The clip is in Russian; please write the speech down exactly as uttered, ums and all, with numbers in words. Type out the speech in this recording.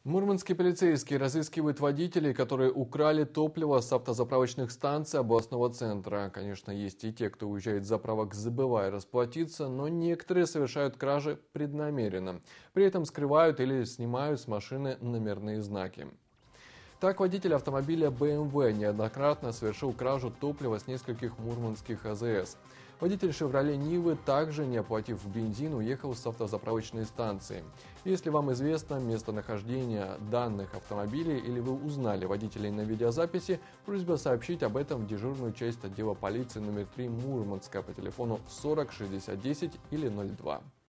Мурманские полицейские разыскивают водителей, которые украли топливо с автозаправочных станций областного центра. Конечно, есть и те, кто уезжает с заправок, забывая расплатиться, но некоторые совершают кражи преднамеренно. При этом скрывают или снимают с машины номерные знаки. Так, водитель автомобиля бэ эм вэ неоднократно совершил кражу топлива с нескольких мурманских а зэ эс. Водитель «Шевроле Нивы» также, не оплатив бензин, уехал с автозаправочной станции. Если вам известно местонахождение данных автомобилей или вы узнали водителей на видеозаписи, просьба сообщить об этом в дежурную часть отдела полиции номер три Мурманска по телефону сорок шестьдесят десять или ноль два.